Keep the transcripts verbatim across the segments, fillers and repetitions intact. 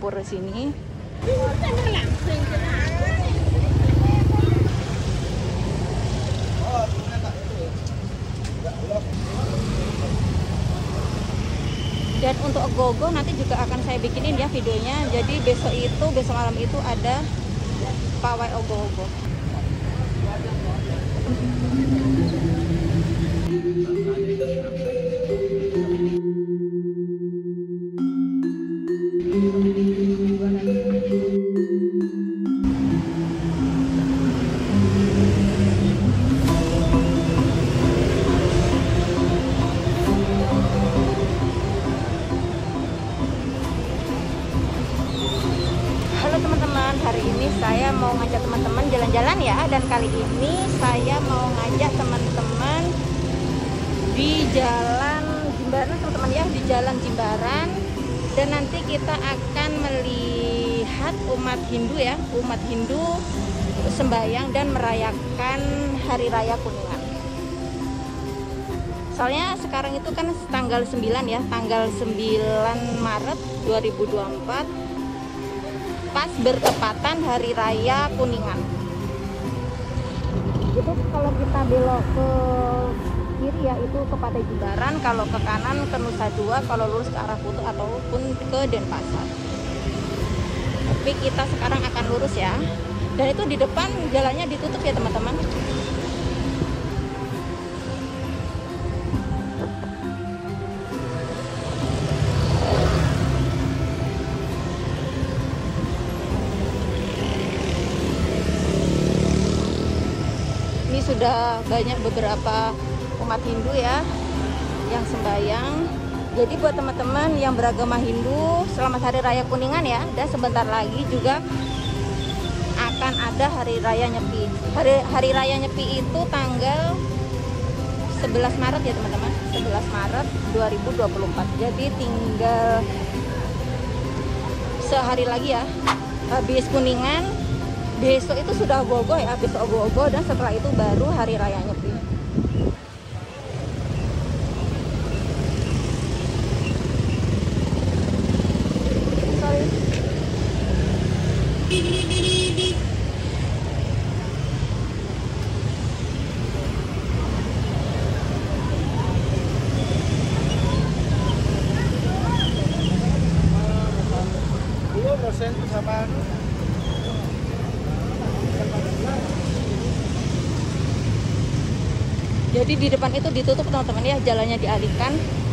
pura sini. Dan untuk ogoh-ogoh nanti juga akan saya bikinin ya videonya. Jadi besok itu, besok malam itu ada pawai ogoh-ogoh. Hari ini saya mau ngajak teman-teman jalan-jalan ya, dan kali ini saya mau ngajak teman-teman di jalan Jimbaran teman-teman ya, di jalan Jimbaran. Dan nanti kita akan melihat umat Hindu ya, umat Hindu sembahyang dan merayakan Hari Raya Kuningan. Soalnya sekarang itu kan tanggal sembilan ya, tanggal sembilan Maret dua ribu dua puluh empat, pas bertepatan Hari Raya Kuningan. Itu kalau kita belok ke kiri ya itu ke Pantai Jimbaran, kalau ke kanan ke Nusa Dua, kalau lurus ke arah Kutu ataupun ke Denpasar. Tapi kita sekarang akan lurus ya. Dan itu di depan jalannya ditutup ya teman-teman. Sudah banyak beberapa umat Hindu ya yang sembahyang. Jadi buat teman-teman yang beragama Hindu, selamat Hari Raya Kuningan ya. Dan sebentar lagi juga akan ada Hari Raya Nyepi. Hari, Hari Raya Nyepi itu tanggal sebelas Maret ya teman-teman, sebelas Maret dua ribu dua puluh empat. Jadi tinggal sehari lagi ya habis Kuningan. Besok itu sudah ogoh-ogoh ya, besok ogoh-ogoh, dan setelah itu baru Hari Raya Nyepi. Sorry. Sama jadi di depan itu ditutup teman-teman ya, jalannya dialihkan.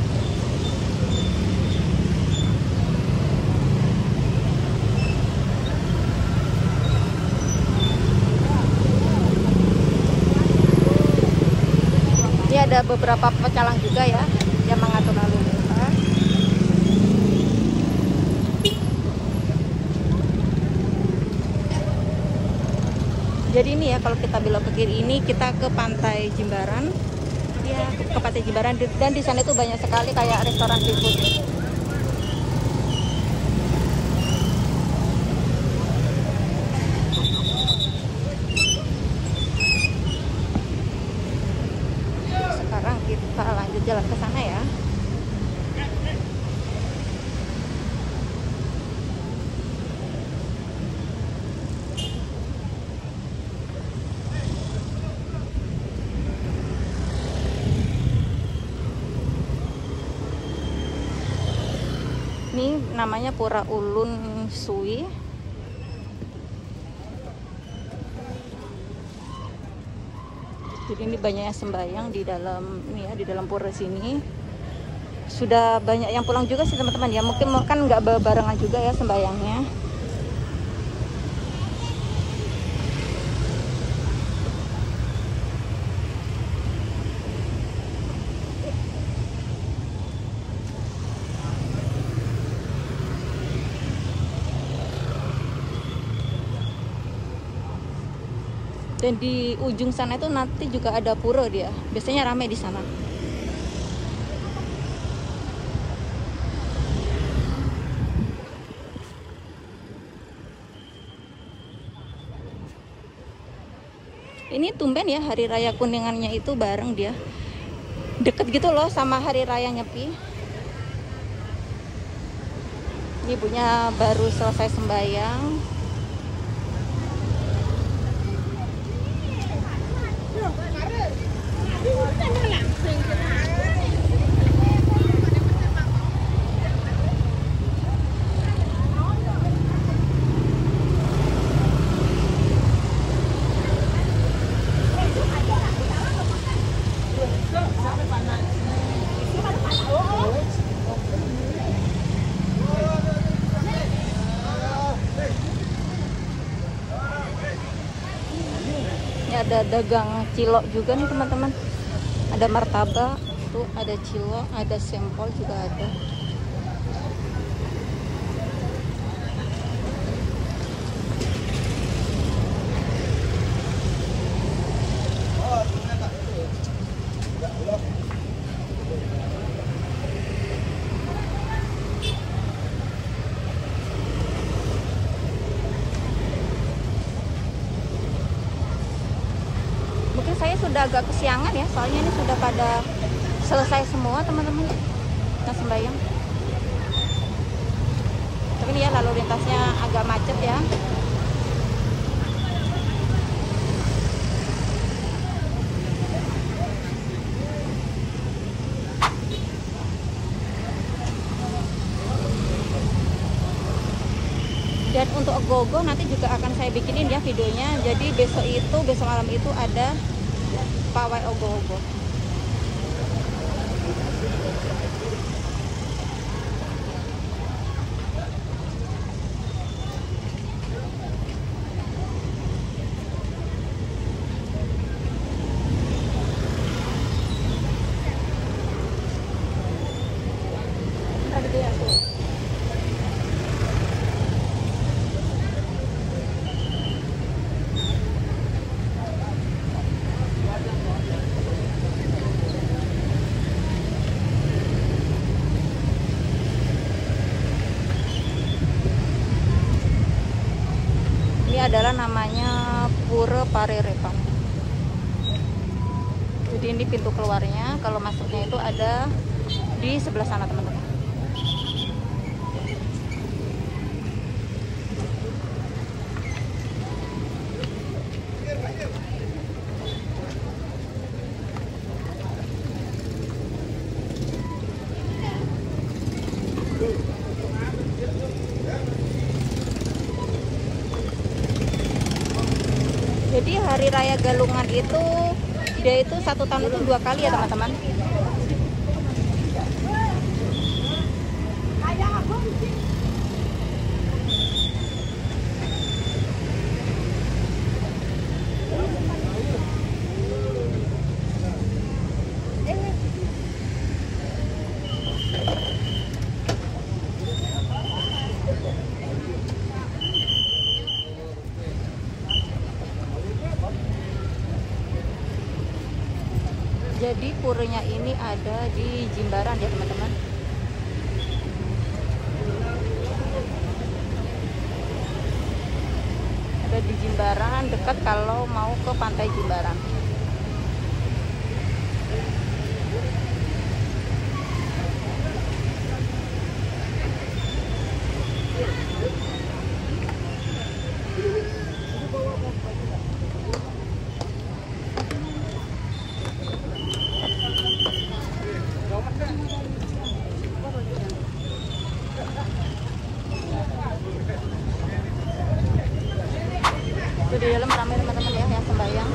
Ini ada beberapa pecalang juga ya yang mengatur lalu lintas. Jadi ini ya, kalau kita belok ke kiri ini kita ke Pantai Jimbaran. Ya, ke Pantai Jimbaran, dan di sana itu banyak sekali kayak restoran seafood. Sekarang kita lanjut jalan ke sana ya. Ini namanya Pura Ulun Sui. Jadi ini banyak yang sembahyang di dalam ini ya, di dalam pura sini. Sudah banyak yang pulang juga sih teman-teman ya. Mungkin kan nggak barengan juga ya sembahyangnya. Dan di ujung sana itu nanti juga ada pura dia. Biasanya ramai di sana. Ini tumben ya Hari Raya Kuningannya itu bareng dia. Deket gitu loh sama Hari Raya Nyepi. Ini ibunya baru selesai sembahyang. Ada dagang cilok juga nih teman-teman, ada martabak tuh, ada cilok, ada sempol juga ada. Mungkin saya sudah agak kesiangan ya, soalnya ini sudah pada selesai semua teman-teman yang sembahyang. Tapi ini ya lalu lintasnya agak macet ya. Dan untuk ogoh-ogoh nanti juga akan saya bikinin ya videonya. Jadi besok itu, besok malam itu ada pawai ogoh-ogoh. Adalah namanya Pura Parerepan. Jadi ini pintu keluarnya, kalau masuknya itu ada di sebelah sana teman-teman. Jadi hari raya Galungan itu dia itu satu tahun itu dua kali ya teman-teman. Jadi puranya ini ada di Jimbaran ya teman-teman. Ada di Jimbaran, dekat kalau mau ke pantai Jimbaran. Itu di dalam ramai teman-teman ya yang sembahyang.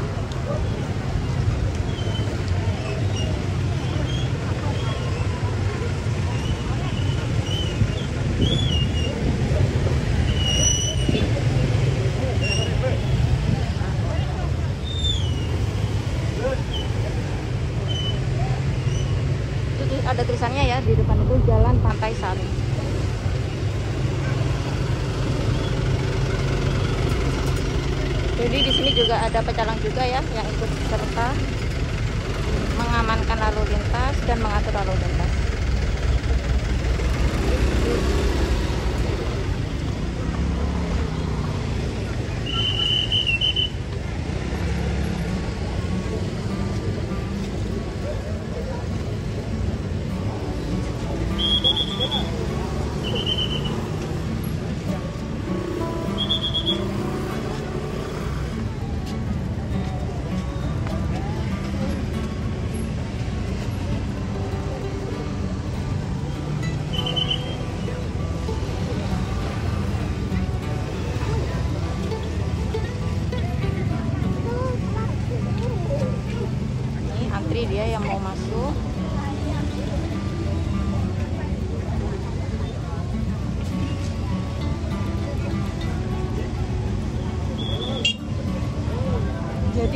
Itu ada tulisannya ya di depan itu Jalan Pantai Sari. Jadi di sini juga ada pecalang juga ya yang ikut serta mengamankan lalu lintas dan mengatur lalu lintas.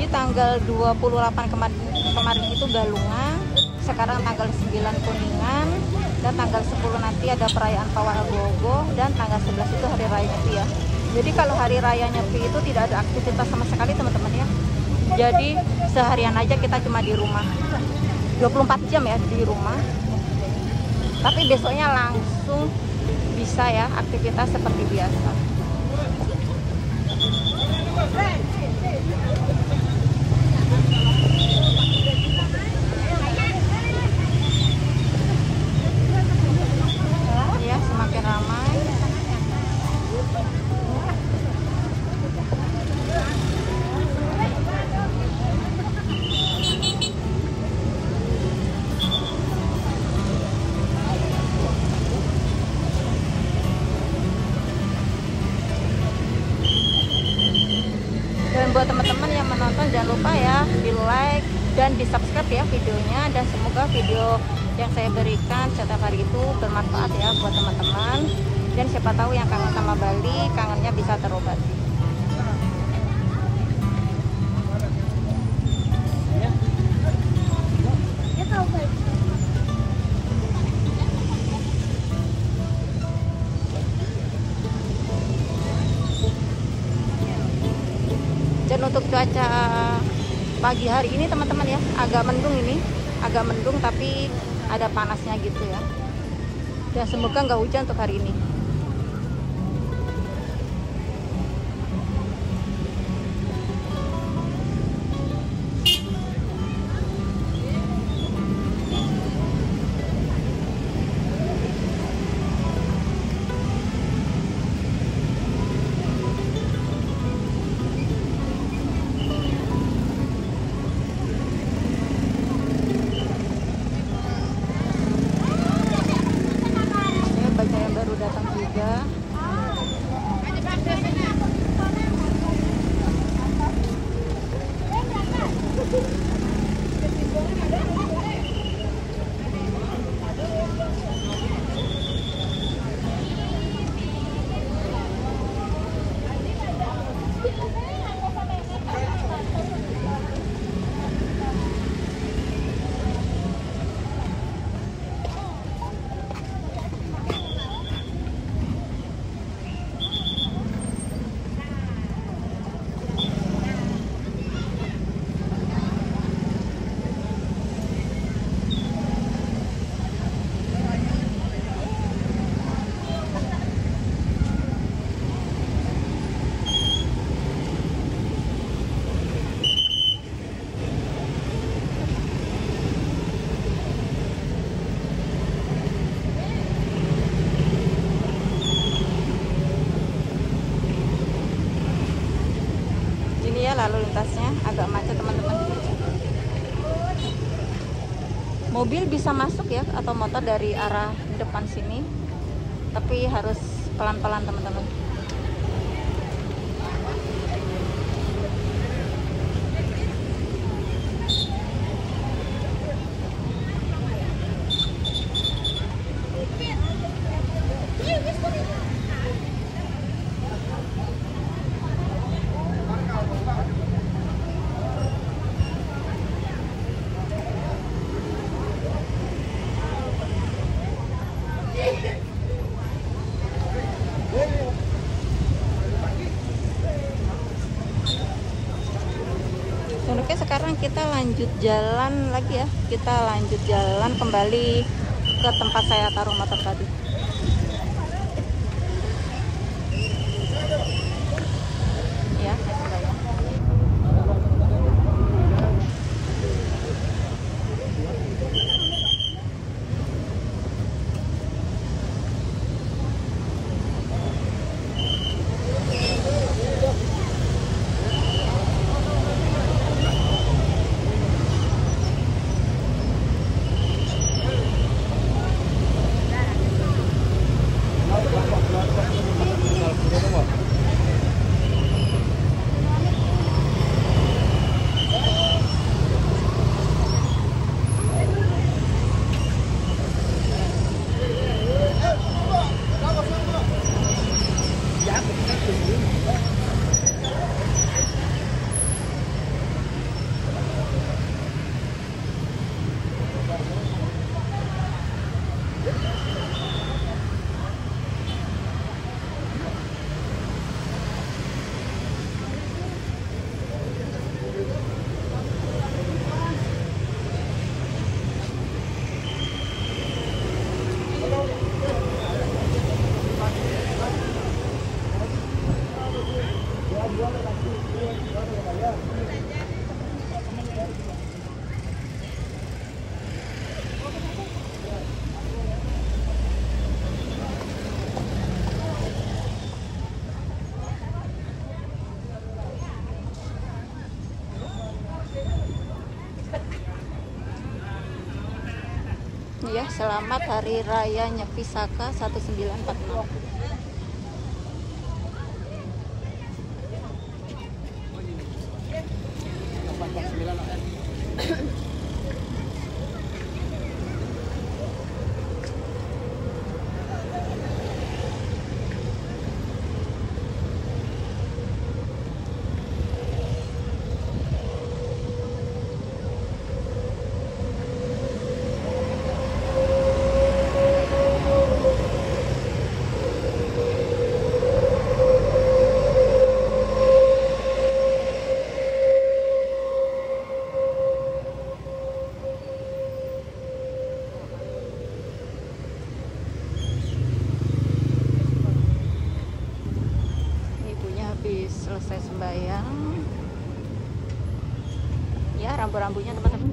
tanggal dua puluh delapan kemarin, kemarin itu Galungan, sekarang tanggal sembilan Kuningan, dan tanggal sepuluh nanti ada perayaan Pawai Agogo, dan tanggal sebelas itu hari raya Nyepi ya. Jadi kalau hari raya Nyepi itu tidak ada aktivitas sama sekali teman-teman ya. Jadi seharian aja kita cuma di rumah, dua puluh empat jam ya di rumah. Tapi besoknya langsung bisa ya aktivitas seperti biasa. Ya, semakin ramai. Dan buat teman-teman yang menonton jangan lupa ya di like dan di subscribe ya videonya, dan semoga video yang saya berikan setiap hari itu bermanfaat ya buat teman-teman, dan siapa tahu yang kangen sama Bali kangennya bisa terobati. Dan untuk cuaca pagi hari ini teman-teman ya, agak mendung ini, agak mendung tapi ada panasnya gitu ya. Dan semoga nggak hujan untuk hari ini. Datang juga. Lalu lintasnya agak macet teman-teman. Mobil bisa masuk ya atau motor dari arah depan sini, tapi harus pelan-pelan teman-teman. Oke, sekarang kita lanjut jalan lagi ya. Kita lanjut jalan kembali ke tempat saya taruh motor tadi. Ya, sudah ya. Ya, selamat Hari Raya Nyepi Saka seribu sembilan ratus empat puluh enam. Selesai sembahyang ya, rambu-rambunya teman-teman.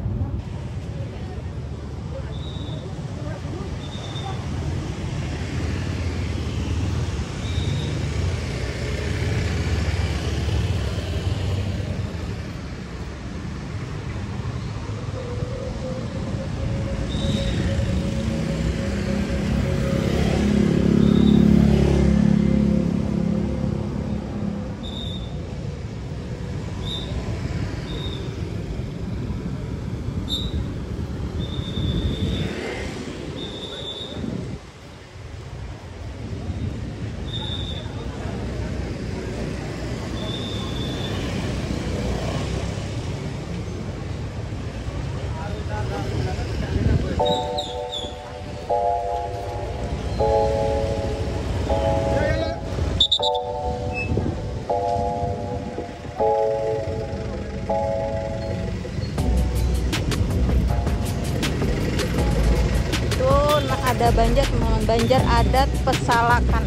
Ada Banjar, teman-teman, Banjar adat Pesalakan.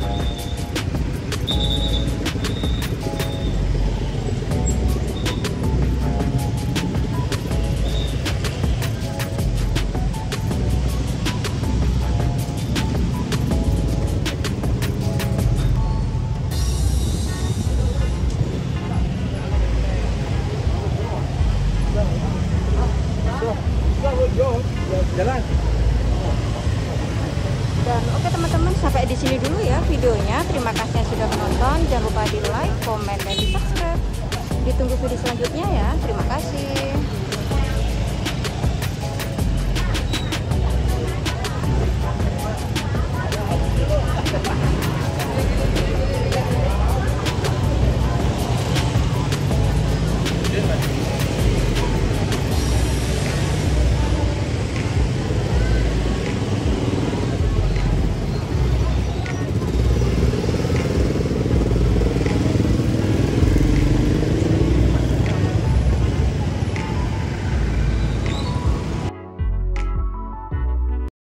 Jalan. Dan oke teman-teman, sampai di sini dulu ya videonya. Terima kasih yang sudah menonton. Jangan lupa di like, komen, dan di subscribe. Ditunggu video selanjutnya ya. Terima kasih.